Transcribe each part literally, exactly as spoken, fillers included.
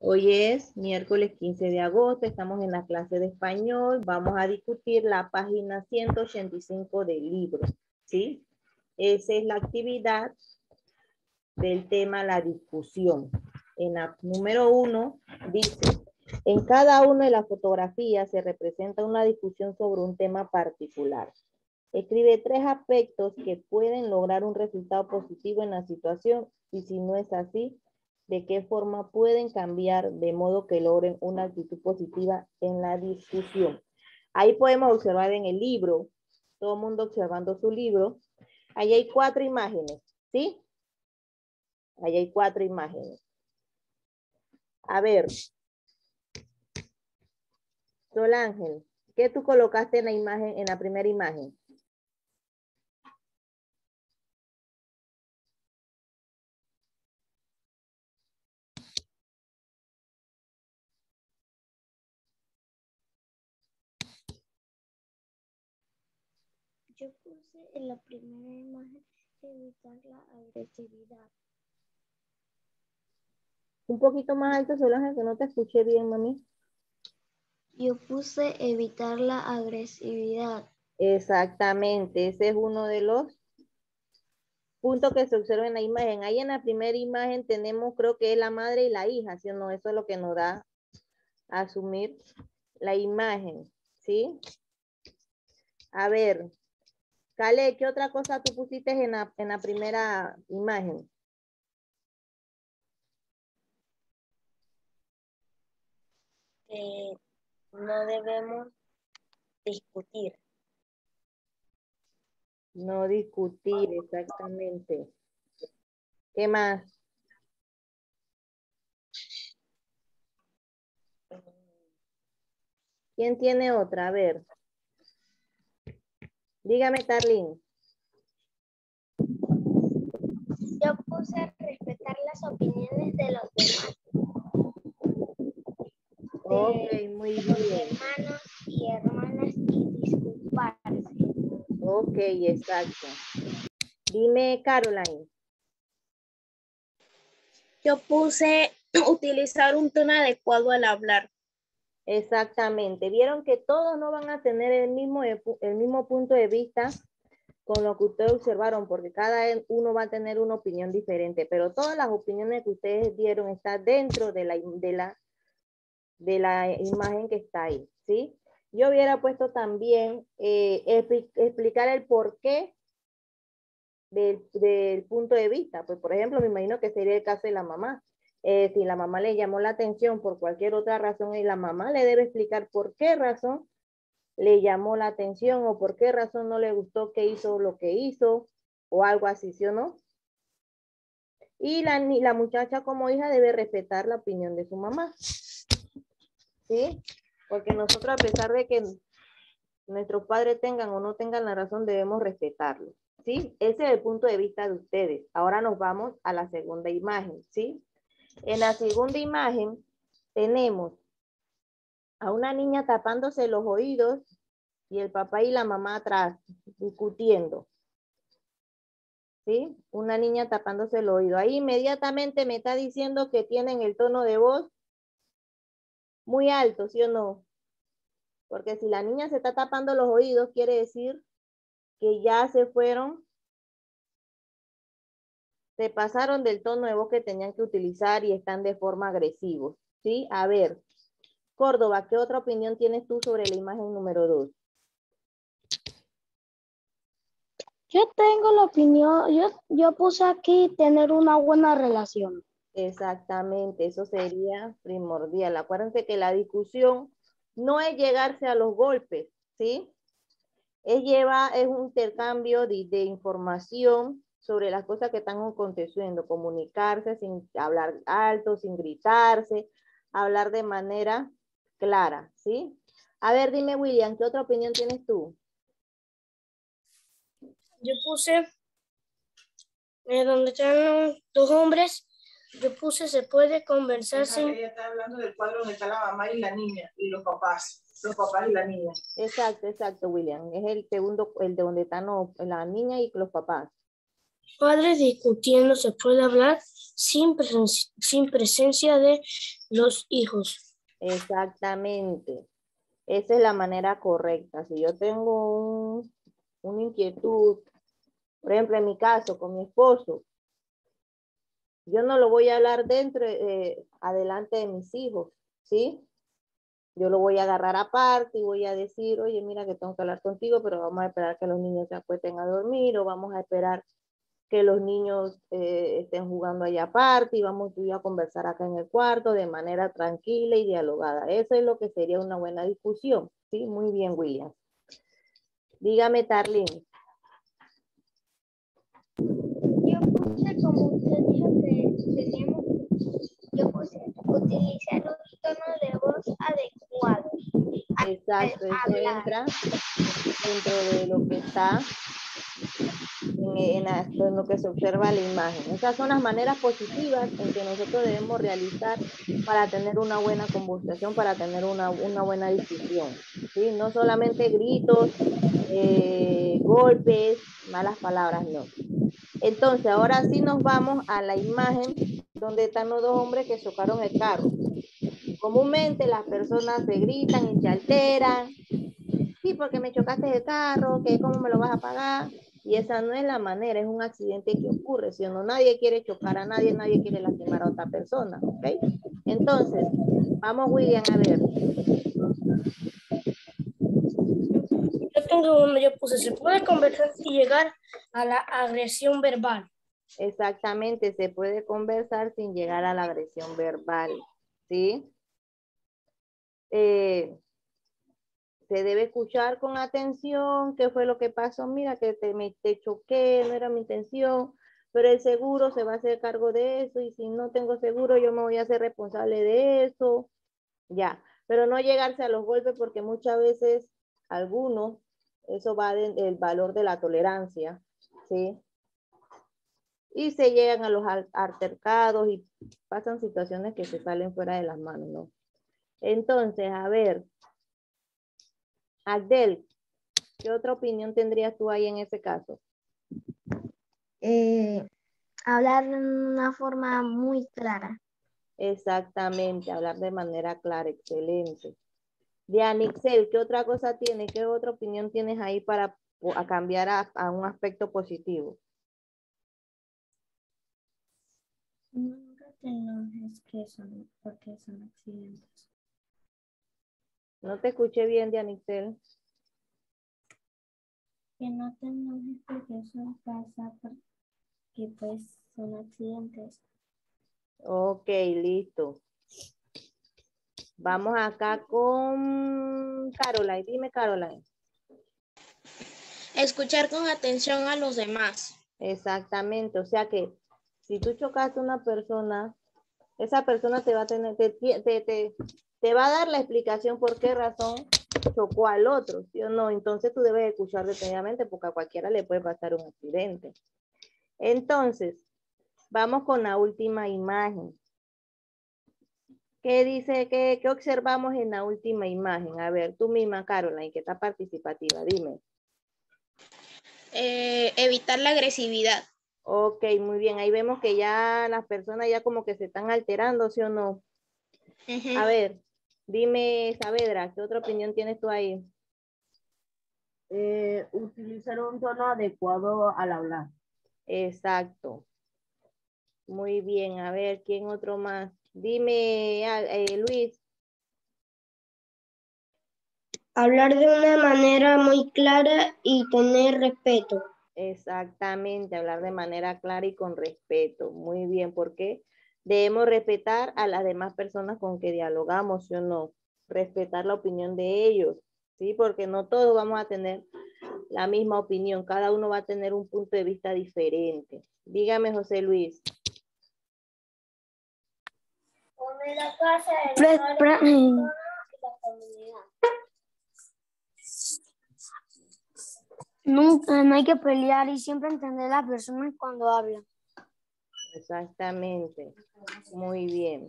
Hoy es miércoles quince de agosto, estamos en la clase de español, vamos a discutir la página ciento ochenta y cinco del libro, ¿sí? Esa es la actividad del tema la discusión. En la número uno dice, en cada una de las fotografías se representa una discusión sobre un tema particular. Escribe tres aspectos que pueden lograr un resultado positivo en la situación y si no es así, de qué forma pueden cambiar de modo que logren una actitud positiva en la discusión. Ahí podemos observar en el libro, todo el mundo observando su libro, ahí hay cuatro imágenes, ¿sí? Ahí hay cuatro imágenes. A ver, Sol Ángel, ¿qué tú colocaste en la imagen, en la primera imagen? Yo puse en la primera imagen evitar la agresividad. Un poquito más alto, Sol Ángel, que no te escuché bien, mami. Yo puse evitar la agresividad. Exactamente, ese es uno de los puntos que se observa en la imagen. Ahí en la primera imagen tenemos, creo que es la madre y la hija, ¿sí o no? Eso es lo que nos da a asumir la imagen, ¿sí? A ver, Cale, ¿qué otra cosa tú pusiste en la, en la primera imagen? Eh, no debemos discutir. No discutir, exactamente. ¿Qué más? ¿Quién tiene otra? A ver. Dígame, Tarlín. Yo puse respetar las opiniones de los demás. Ok, De muy los bien. hermanos y hermanas y disculparse. Ok, exacto. Dime, Caroline. Yo puse utilizar un tono adecuado al hablar. Exactamente. Vieron que todos no van a tener el mismo, el mismo punto de vista con lo que ustedes observaron, porque cada uno va a tener una opinión diferente, pero todas las opiniones que ustedes dieron están dentro de la, de la, de la imagen que está ahí, ¿sí? Yo hubiera puesto también eh, explicar el porqué del, del punto de vista. Pues, por ejemplo, me imagino que sería el caso de la mamá. Eh, si la mamá le llamó la atención por cualquier otra razón y la mamá le debe explicar por qué razón le llamó la atención o por qué razón no le gustó que hizo lo que hizo o algo así, ¿sí o no? Y la, la muchacha como hija debe respetar la opinión de su mamá, ¿sí? Porque nosotros a pesar de que nuestros padres tengan o no tengan la razón, debemos respetarlo, ¿sí? Ese es el punto de vista de ustedes. Ahora nos vamos a la segunda imagen, ¿sí? En la segunda imagen tenemos a una niña tapándose los oídos y el papá y la mamá atrás discutiendo, ¿sí? Una niña tapándose el oído. Ahí inmediatamente me está diciendo que tienen el tono de voz muy alto, ¿sí o no? Porque si la niña se está tapando los oídos, quiere decir que ya se fueron, se pasaron del tono de voz que tenían que utilizar y están de forma agresiva, ¿sí? A ver, Córdoba, ¿qué otra opinión tienes tú sobre la imagen número dos? Yo tengo la opinión, yo, yo puse aquí tener una buena relación. Exactamente, eso sería primordial. Acuérdense que la discusión no es llegarse a los golpes, ¿sí? Es, lleva, es un intercambio de, de información sobre las cosas que están aconteciendo, comunicarse sin hablar alto, sin gritarse, hablar de manera clara, ¿sí? A ver, dime, William, ¿qué otra opinión tienes tú? Yo puse, eh, donde están dos hombres, yo puse se puede conversar sin... Ella está hablando del cuadro donde está la mamá y la niña y los papás, los papás y la niña. Exacto, exacto, William. Es el segundo, el de donde están los, la niña y los papás. Padres discutiendo, ¿se puede hablar? sin, presen sin presencia de los hijos. Exactamente. Esa es la manera correcta. Si yo tengo un, una inquietud, por ejemplo, en mi caso, con mi esposo, yo no lo voy a hablar dentro, eh, adelante de mis hijos, ¿sí? Yo lo voy a agarrar aparte y voy a decir, oye, mira que tengo que hablar contigo, pero vamos a esperar que los niños se acuesten a dormir o vamos a esperar que los niños eh, estén jugando allá aparte y vamos tú y yo a conversar acá en el cuarto de manera tranquila y dialogada. Eso es lo que sería una buena discusión. Sí, muy bien, William. Dígame, Tarlene. Yo puse como usted dijo que teníamos, yo puse utilizar un tono de voz adecuado. Exacto, eso Hablar. entra dentro de lo que está en, en, la- en lo que se observa en la imagen. Esas son las maneras positivas en que nosotros debemos realizar para tener una buena conversación, para tener una, una buena discusión. ¿Sí? No solamente gritos, eh, golpes, malas palabras, no. Entonces, ahora sí nos vamos a la imagen donde están los dos hombres que chocaron el carro. Comúnmente las personas se gritan y se alteran. Sí, porque me chocaste el carro, que cómo me lo vas a pagar. Y esa no es la manera, es un accidente que ocurre. Si no, nadie quiere chocar a nadie, nadie quiere lastimar a otra persona, ¿ok? Entonces, vamos, William, a ver. Yo tengo uno, yo puse, se puede conversar sin llegar a la agresión verbal. Exactamente, se puede conversar sin llegar a la agresión verbal, ¿sí? Eh, se debe escuchar con atención qué fue lo que pasó. Mira que te, me, te choqué, no era mi intención, pero el seguro se va a hacer cargo de eso y si no tengo seguro yo me voy a hacer responsable de eso. Ya, pero no llegarse a los golpes porque muchas veces algunos, eso va del valor de la tolerancia, ¿sí? Y se llegan a los altercados y pasan situaciones que se salen fuera de las manos, ¿no? Entonces, a ver, Agdel, ¿qué otra opinión tendrías tú ahí en ese caso? Eh, hablar de una forma muy clara. Exactamente, hablar de manera clara, excelente. De Anixel, ¿qué otra cosa tienes? ¿Qué otra opinión tienes ahí para a cambiar a, a un aspecto positivo? Nunca te enojes que son, porque son accidentes. No te escuché bien, de Anixel. Que no te enojes porque eso pasa porque pues son accidentes. Ok, listo. Vamos acá con Caroline. Dime, Caroline. Escuchar con atención a los demás. Exactamente. O sea que si tú chocaste a una persona, esa persona te va a tener, te, te, te, te va a dar la explicación por qué razón chocó al otro, ¿sí o no? Entonces tú debes escuchar detenidamente porque a cualquiera le puede pasar un accidente. Entonces, vamos con la última imagen. ¿Qué dice, qué, qué observamos en la última imagen? A ver, tú misma, Caroline, que está participativa, dime. Eh, evitar la agresividad. Ok, muy bien. Ahí vemos que ya las personas ya como que se están alterando, ¿sí o no? Uh-huh. A ver, dime, Saavedra, ¿qué otra opinión tienes tú ahí? Eh, utilizar un tono adecuado al hablar. Exacto. Muy bien. A ver, ¿quién otro más? Dime, eh, Luis. Hablar de una manera muy clara y tener respeto. Exactamente, hablar de manera clara y con respeto. Muy bien, porque debemos respetar a las demás personas con que dialogamos, ¿sí o no? Respetar la opinión de ellos, ¿sí? Porque no todos vamos a tener la misma opinión, cada uno va a tener un punto de vista diferente. Dígame, José Luis. Nunca, no hay que pelear y siempre entender a las personas cuando hablan. Exactamente. Muy bien.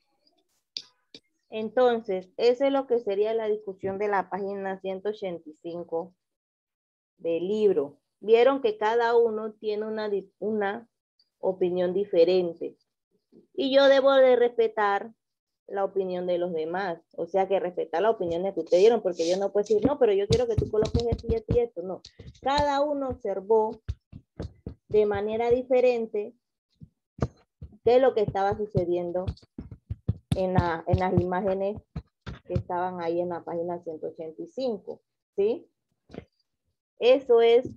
Entonces, eso es lo que sería la discusión de la página ciento ochenta y cinco del libro. Vieron que cada uno tiene una, una opinión diferente. Y yo debo de respetar la opinión de los demás. O sea, que respetar la opinión que ustedes dieron, porque yo no puedo decir, no, pero yo quiero que tú coloques esto y esto y esto. No. Cada uno observó de manera diferente qué es lo que estaba sucediendo en, la, en las imágenes que estaban ahí en la página ciento ochenta y cinco. ¿Sí? Eso es.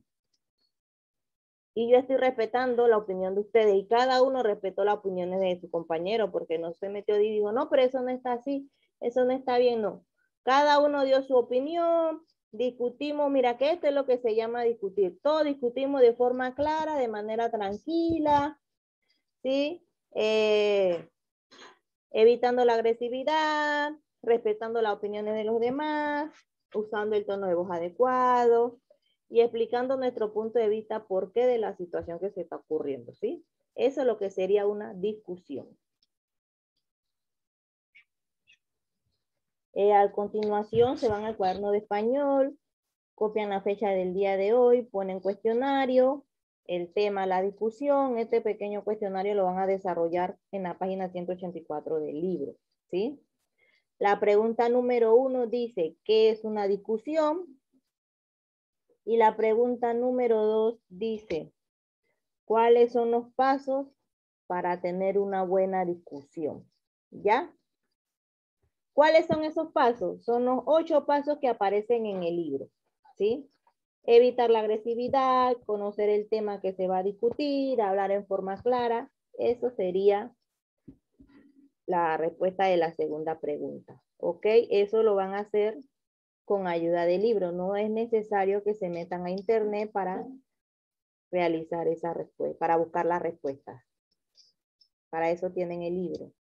Y yo estoy respetando la opinión de ustedes y cada uno respetó las opiniones de su compañero porque no se metió y dijo, no, pero eso no está así, eso no está bien, no. Cada uno dio su opinión, discutimos, mira que esto es lo que se llama discutir. Todos discutimos de forma clara, de manera tranquila, ¿sí? Eh, evitando la agresividad, respetando las opiniones de los demás, usando el tono de voz adecuado, y explicando nuestro punto de vista por qué de la situación que se está ocurriendo, ¿sí? Eso es lo que sería una discusión. Eh, a continuación se van al cuaderno de español, copian la fecha del día de hoy, ponen cuestionario, el tema, la discusión. Este pequeño cuestionario lo van a desarrollar en la página ciento ochenta y cuatro del libro, ¿sí? La pregunta número uno dice, ¿qué es una discusión? Y la pregunta número dos dice, ¿cuáles son los pasos para tener una buena discusión? ¿Ya? ¿Cuáles son esos pasos? Son los ocho pasos que aparecen en el libro, ¿sí? Evitar la agresividad, conocer el tema que se va a discutir, hablar en forma clara. Eso sería la respuesta de la segunda pregunta, ¿ok? Eso lo van a hacer con ayuda del libro. No es necesario que se metan a internet para realizar esa respuesta, para buscar las respuestas. Para eso tienen el libro.